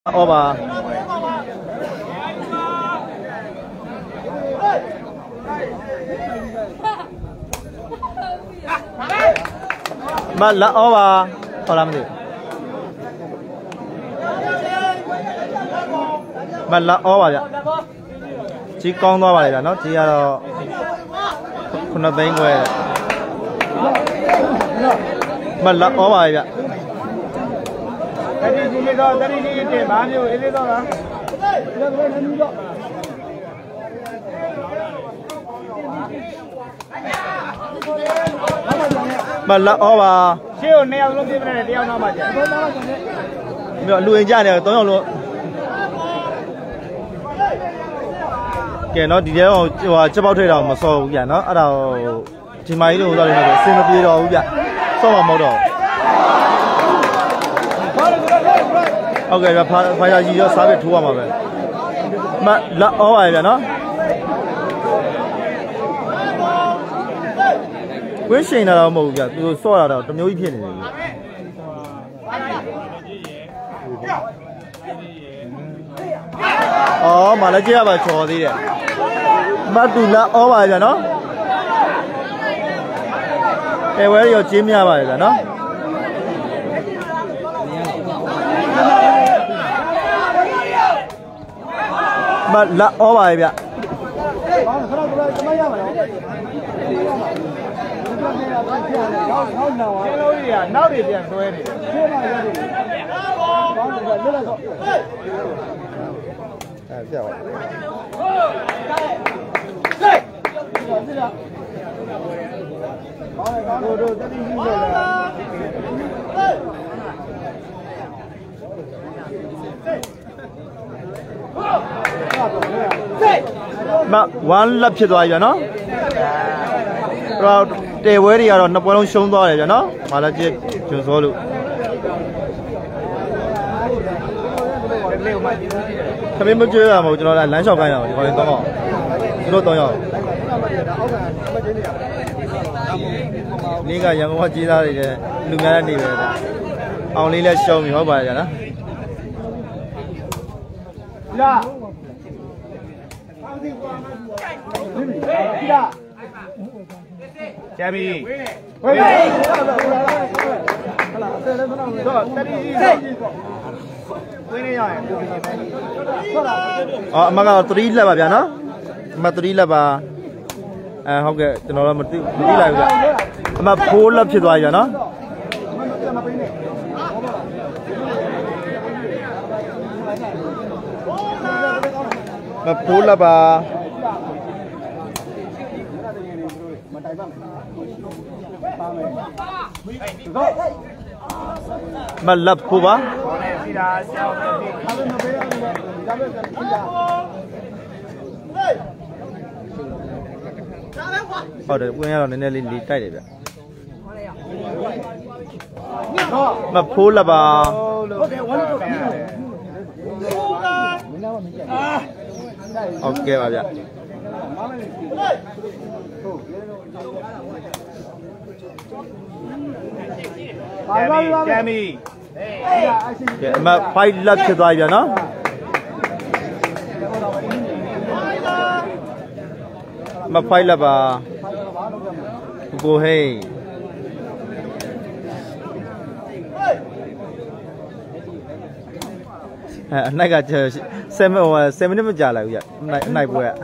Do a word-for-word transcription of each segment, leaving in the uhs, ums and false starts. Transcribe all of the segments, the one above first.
over mà là over họ làm gì mà là over vậy chỉ con thôi vậy nó chỉ là không là bên ngoài mà là over vậy Tadi sini dah, tadi sini ni, mana ni, ini dah lah. mà là over Siapa ni yang lebih berani dia nama je. bây giờ lui ra này tối luôn kể nó đi theo và chấp bao thuê đâu mà so vậy nó ở đâu chỉ máy luôn rồi này xin nó đi đâu vậy so mà màu đồ ok và phải phải là gì cho sáu biết thua mà vậy mà là ở vậy vậy nó quyết sinh là màu vậy tôi so là đâu trong nhiều ý kiến này ờ mà lấy chia vào trò gì vậy mà tụi là ở vậy vậy nó cái vậy giờ chim nhà vậy vậy nó mà là ở vậy vậy Cái lối gì à, nấu đi tiền tôi đi. mà one lập chết rồi nó rồi để với đi rồi nó bao lâu sống rồi rồi nó mà là chết chưa số luôn cái bên bên chơi là một chỗ là lái sọc cái nào thì còn to nó to nhỏ ní cái những con chi ra thì lưng ra đi về ông đi lên show mình hỏi bài rồi đó Dạ. Jamie. Wait. ờ mà cái three là bao nhiêu nó mà three là bao à không kệ nó là một three là bao mà four là chết rồi vậy nó mà four là bao mà lập phù ba ở đây quên rồi nên lên đi tay đấy mà phù là ba ok bà vậy Jamie. mà phải lập chết rồi vậy nó mà phải là bà cô hay này cái chờ xem xem nó mới trả lại vậy này này bùi ạ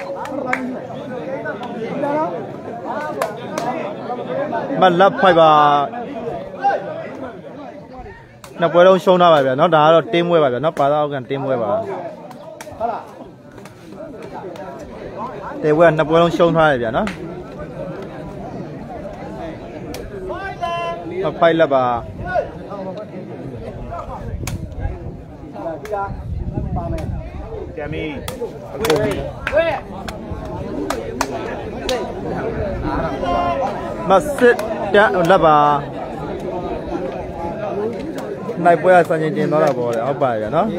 mà lập phải bà nó quay đâu show nào vậy nó đá rồi team quay vậy nó phá ra gần team quay vào team quay nó quay đâu show thôi vậy nó nó phải là bà Jamie. mà sit đã là bà này bây giờ sang nhìn nó là bỏ đấy, ông bài vậy nó.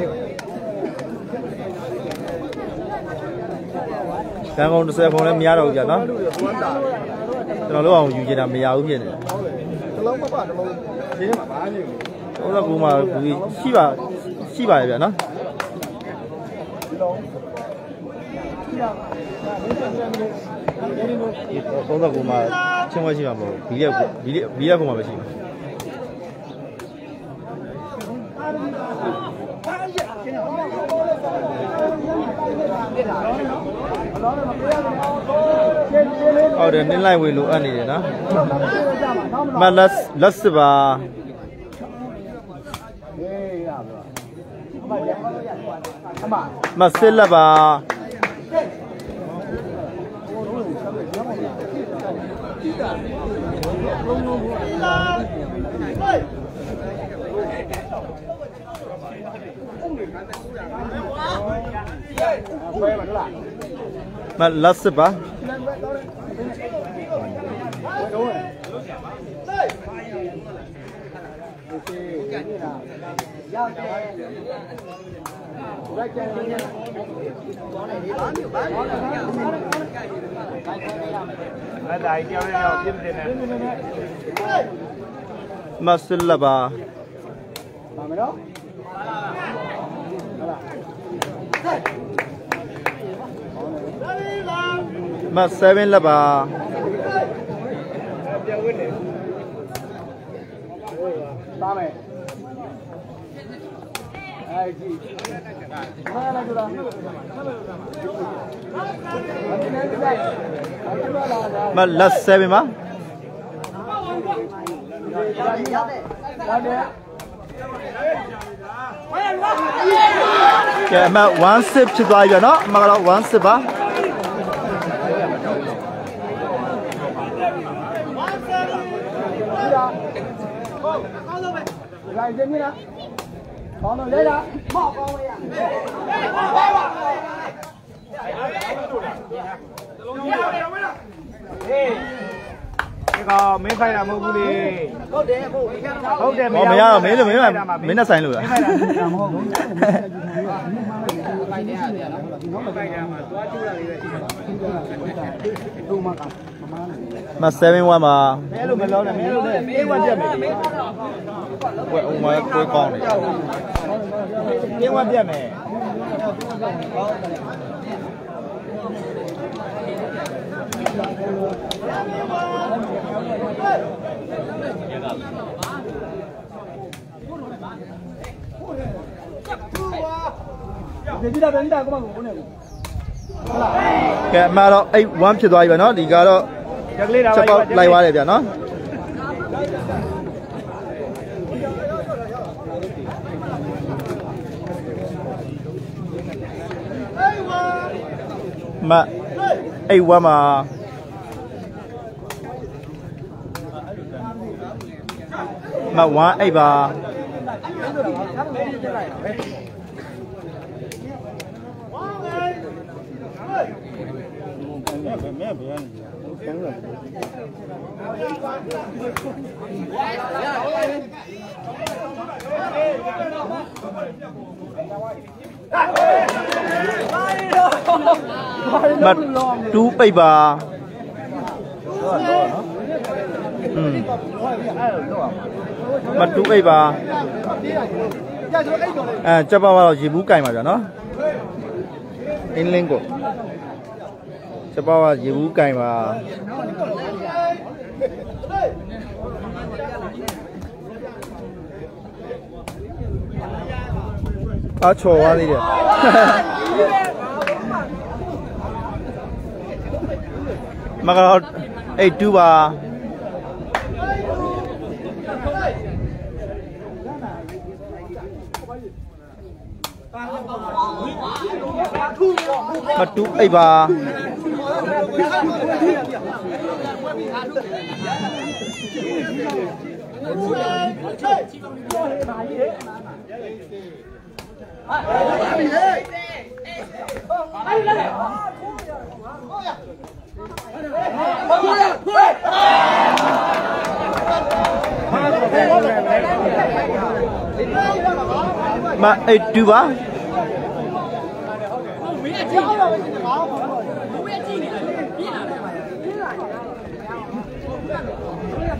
Cái con xe không em nhớ đâu vậy nó. Nó lúc ông dùng gì làm mì áo gì này. Đó là cũng mà chỉ bà ရှိပါရဲ့ဗျာနော်သုံးကိုမှာချင်းဝဲရှိမှာမဟုတ်ဘီရက်ဘီရက်ဘီရက်ကိုမှာပဲရှိမှာဟုတ်တယ်နင်းလိုက်ဝင်လို့အပ်နေတယ်နော်မလက်လက်စပါမဆစ်လက်ပါမလက်စပါအဲ့ဒါကြီးကြောင်းရောပြင်းပြင်းနေမဆလပါပါမလို့မဆယ်ဗင်လပါပါမယ်အဲ့ဒီဘာလာကြလားမလက်ဆယ်ဗင်ပါကဲအမone sip ဖြစ်သွားပြီနော်အမကတော့one sip ပါ来这边了，好了，来了，冒高了呀！哎，这个没拍了，没顾虑。好的，好的， 哦，没有，没了，没了，没那三路了。မseven oneပါမဲလို့မလောနဲ့မဲလို့နဲ့အေးဝတ်ပြတ်မယ်ဝက်ဦးမကိုကောင်းတယ်အေးဝတ်ပြတ်မယ်ဒီကြည့်တာပဲဒါကမှကိုနေဘူးကဲအမတော့eight oneဖြစ်သွားပြီပဲเนาะဒီကတော့ချက်ပေါက်လိုက်သွားတယ်ဗျာเนาะမeight oneမှာမone eightပါမဲဘယ်ကနေကျန်းလာမtwoပိတ်ပါอืมမtwo eightပါအဲချက်ပါတော့ရေဘူးကင်ပါဗျာနော်အင်းလင်းကိုချက်ပါကရေဘူးကင်ပါအချော်သွားသေးတယ်မကတော့eight twoပါမtwo eightပါမeight twoပါ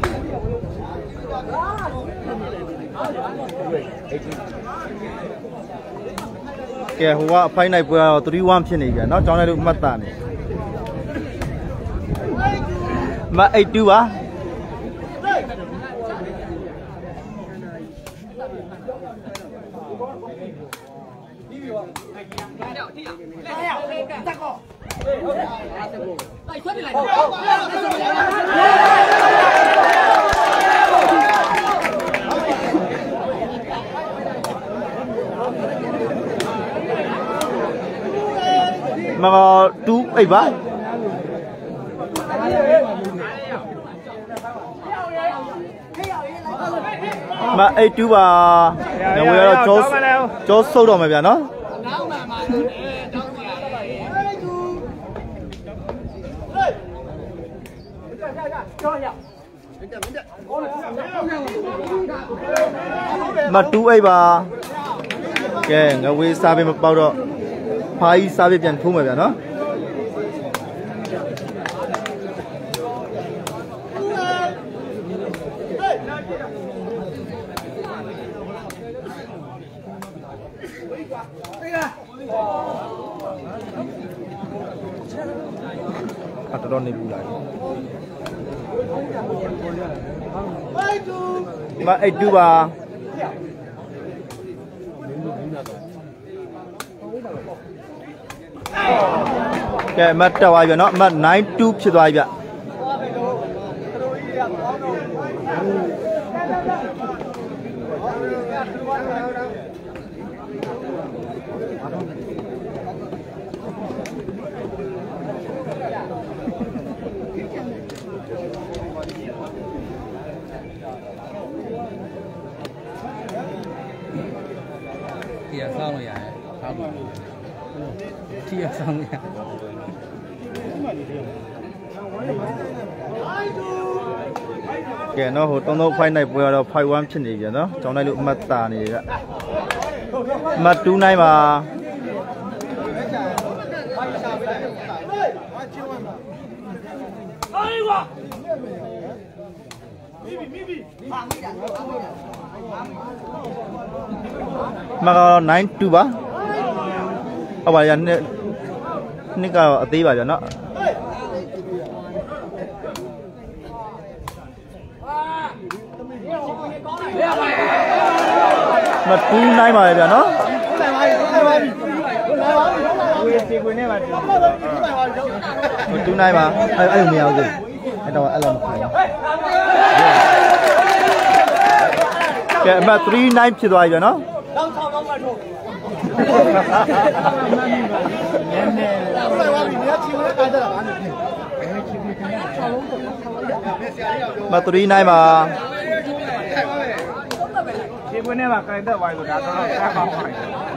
eighteen ကဲဟိုကအဖိုက်နိုင်ပွဲတော့three oneဖြစ်နေပြန်เนาะကျောင်းလိုက်လို့မှတ်တာနေမeight twoပါမကtwo eightပါမeight twoပါငွေတော့ကျောကျောဆုပ်တော့မယ်ဗျာနော်မtwo eightပါကဲငွေစားပေးမပေါတော့ဖာကြီးစားပေးပြန်ထိုးမယ်ဗျာနော်အတတော်နေဘူးလားမeight twoပါကဲမတ်တက်သွားပြီနော်မတ်nine twoဖြစ်သွားပြီဗျที่จะซ่องอย่างครับที่จะซ่องอย่างကဲနော်ဟိုတုံးတော့fiveနိုင်ပွဲတော့five oneဖြစ်နေပြန်နော်ကျောင်းလိုက်လို့အမှတ်တာနေကြအမှတ်two nineပါအေးဝါမိမိမိမိဟာမိတာမကnine twoပါဟုတ်ပါရနှစ်နှစ်ကတော့အသေးပါဗျာနော်မtwo nineပါလေဗျာနော်two nineပါအဲ့အဲ့မရဘူးအဲ့တော့အဲ့လိုမခိုင်းကဲအမthree nineဖြစ်သွားပြီဗျာနော်လောက်၆လောက်မှထုတ်နည်းနည်းလောက်လိုက်ပါပြီနေရာချီဝင်ကားကြတာပါမthree nineပါခြေခွင်းထဲမှာကင်တက်သွားပြီဆိုတာတော့ဆက်ပါပါ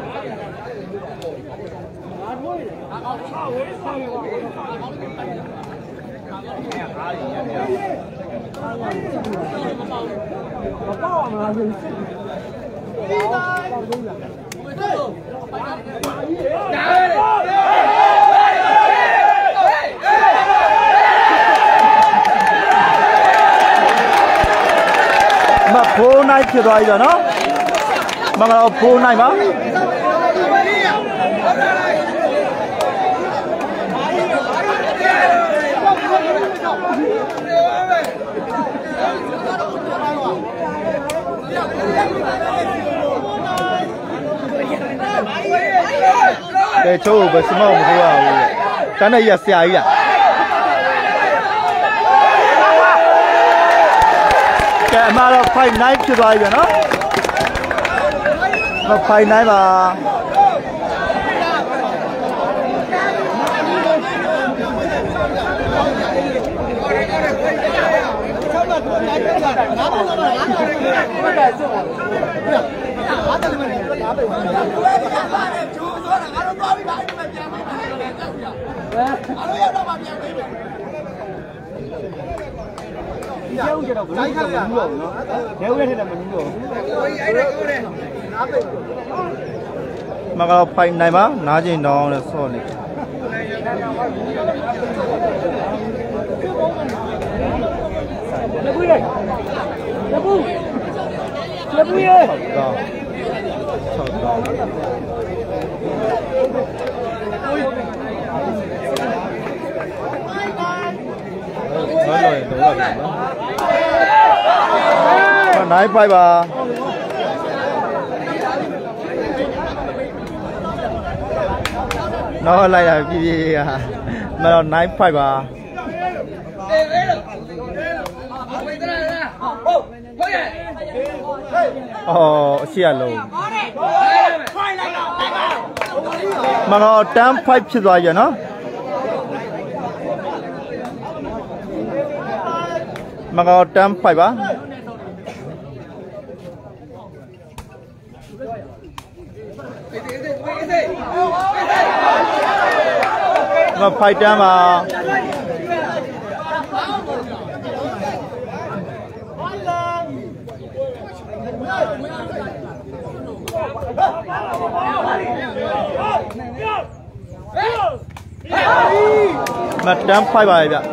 မပေါ့အောင်လားဆိုစစ်ဒီတိုင်းပေါ့ဘူးလားမfour nineဖြစ်သွားပြီတော့နော်မကတော့four nineပါကဲချိုးဘယ်စမောက်မထိုးရဘူးတန်းတဲ့ရဆရာကြီးอ่ะကဲအမတော့five nineဖြစ်သွားပြီနော်မfive nineပါကျောင်းကျတော့ဘယ်လိုမနူးတော့ဘူးနော်ရဲဝဲထက်မနူးတော့ဘူးအဲ့ဒါကိုလေနားပိတ်မကတော့five nineပါနားကျင်တော့လဲဆော့နေလက်ဘူးရဲ့လက်ဘူးလက်ဘူးရဲ့ဟုတ်တော့ဟုတ်တော့ nói rồi đúng rồi nãy phải bà nó lại là cái gì à mà nó nãy phải bà ồ xia luôn mà nó tám phảiဖြစ်သွားကြနော်မကောတမ်းဖိုက်ပါမဖိုက်တမ်းပါမတမ်းဖိုက်ပါဗျ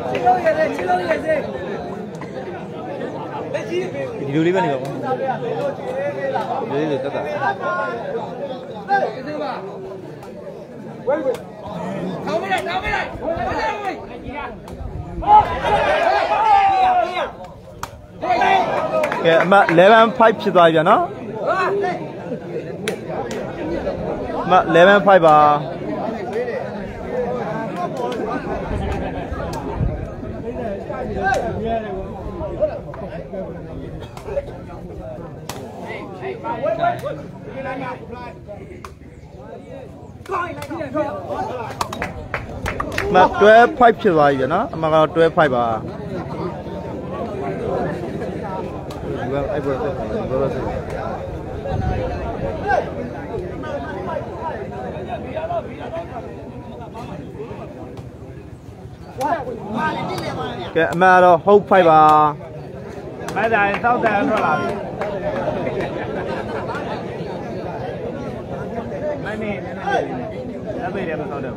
ဒီလိုလေးပဲနေပါဦးလေးလေးတက်တာထောင်းမလိုက်ထောင်းမလိုက်ကဲအမeleven fiveဖြစ်သွားပြီဗျာနော်အမeleven fiveပါမtwelve fiveဖြစ်သွားပြီဗျာနော်အမကတော့twelve fiveပါဒီကအဲ့ပေါ်ဆက်တယ်ဘောဆက်ကဲအမကတော့ဟုတ်fiveပါမိုက်တိုင်းစောက်တယ်ထွက်လာပြီမိုက်နေနေလက်ပေတယ်မစောက်တယ်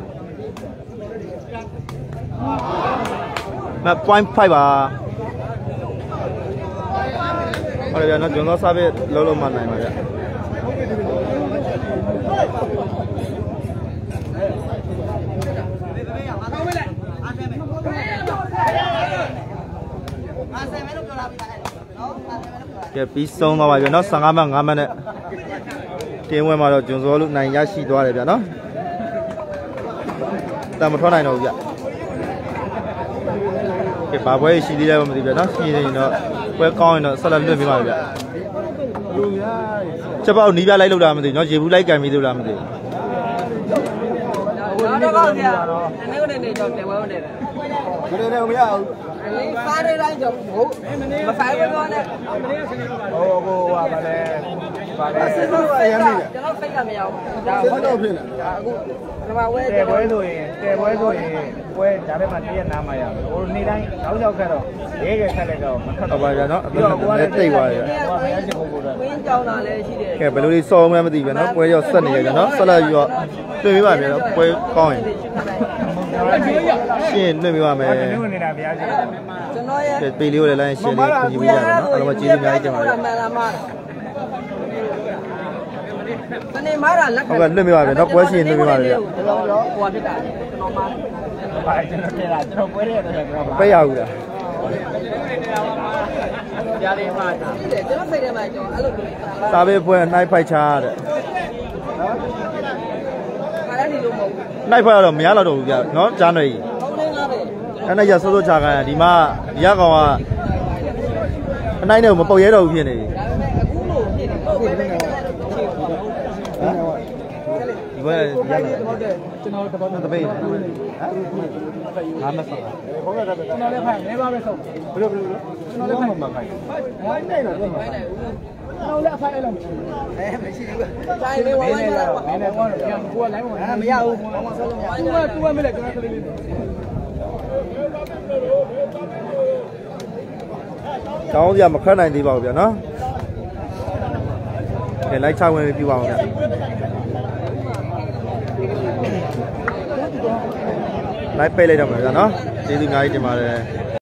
မpoint fiveပါဟောတယ်ဗျာနော်ကျွန်တော်စားပဲလုံးလုံးမနိုင်ပါဗျာကဲပြီးဆုံးသွားပါဗျာနော်fifteenမှတ်fiveမှတ်နဲ့တင်းဝဲမှာတော့ကျွန်စောလို့နိုင်ရရှိသွားတယ်ဗျာနော်တမထွက်နိုင်တော့ဘူးဗျာကဲဘာပွဲရှိသေးလဲမသိဗျာနော်ရှိနေရင်တော့ပွဲကောင်းရင်တော့ဆက်လက်လွတ်ပေးပါဗျာလူများချက်ပေါက်နီးပြလိုက်လို့လားမသိနော်ရေဘူးလိုက်ကန်ပြီးလို့လားမသိတော့တော့ဗျာအနေနဲ့နေကြောင်းတယ်ဝဲဝင်တယ်ဘယ်နဲ့မရဘူးစားရတိုင်းကြောင့်ဟုတ်မဆိုင်ဘူးတော့နဲ့ဟိုဟိုဟာဗာလဲဗာလဲစစ်တော့ရမ်းနေတယ်ကျွန်တော်ဖိတ်ကမရဘူးဒါစစ်တော့ဖြစ်နေဒါအခုဒီမှာဝဲတယ်ပွဲဆိုရင်တယ်ပွဲဆိုရင်ပွဲဒါပေမဲ့တရက်နားမှရမယ်ဟိုနေ့တိုင်းနောက်ရောက်ခဲ့တော့ရေးခဲ့ဆက်လိုက်တော့မထွက်တော့ပါဗျာနော်အသက်နဲ့တိတ်သွားတယ်ဟိုဘယ်ချင်းပုံပေါ်တယ်ဝင်းကြောင်းတာလည်းရှိတယ်ကဲဘယ်လိုလေးစောင်းမှမသိဗျာနော်ပွဲရောဆက်နေရဗျာနော်ဆက်လိုက်ပြီးတော့တွေ့ပေးပါဗျာနော်ပွဲကောင်းရင်ရှင်းတွေ့ပေးပါမယ်ကျွန်တော်နေတာဗျာရှင်ကျွန်တော်ရဲ့ပေလေးကိုလည်းလိုင်းရှင်းလေးကြည့်ပေးကြပါနော်အားလုံးကျေးဇူးအများကြီးတင်ပါတယ်မှန်လားမတနေ့မားတာလက်ဟုတ်ကဲ့လွတ်ပေးပါဗျာနော်ပွဲရှင်းလွတ်ပေးပါဗျာဟိုဟာဖြစ်တာကျွန်တော်မားပါကျွန်တော်တင်လာကျွန်တော်ပွဲရတယ်ကျွန်တော်ပဲရဘူးလားကြားလေးမှာတာကျွန်တော်စိတ်ထဲမှာကျွန်တော်အဲ့လိုမျိုးစားပေးပွဲနှိုက်ဖိုက်ချတဲ့ခါရနေလို့မဟုတ်ဘူးနှိုက်ဖိုက်တော့မရတော့ဘူးဗျာနော်ကြားနေကြီးဟုတ်နေလားပဲအဲ့နဲ့ရစိုးစိုးချခိုင်းဒီမှာဒီရကောင်ကအနိုင်နဲ့မပုတ်ရဲတော့ဘူးဖြစ်နေပြီအခုလို့ဖြစ်နေဟုတ်ပြီဒီဘက်ရနေဟုတ်တယ်ကျွန်တော်တပတ်တပိတ်ဟမ်ငါမဆောဟုတ်ကဲ့ကျွန်တော်လည်းဖိုင်နေပါပဲဆုံးဘယ်လိုဘယ်လိုကျွန်တော်လည်းဖိုင်မှာဖိုင်ဖိုင်နိုင်တော့ဖိုင်နိုင်ဘူးကျွန်တော်လည်းဖိုင်အဲ့လိုမရှိဘူးအဲမရှိဘူးဖိုင်လေးဝိုင်းလာတော့နည်းနည်းတော့ပြန်ကိုယ်လိုင်းဝင်မရဘူးဘာမှဆက်လို့မရဘူးတူကတူကမလဲကျွန်တော်ကလေးလေးတောင်းစရာမခက်နိုင်သေးပါဘူးဗျာနော်ကဲလိုက်ချဝင်ပြပါအောင်ဗျာလိုက်ပိတ်လိုက်တော့မှာဗျာနော်ကျေးဇူးအများကြီးတင်ပါတယ်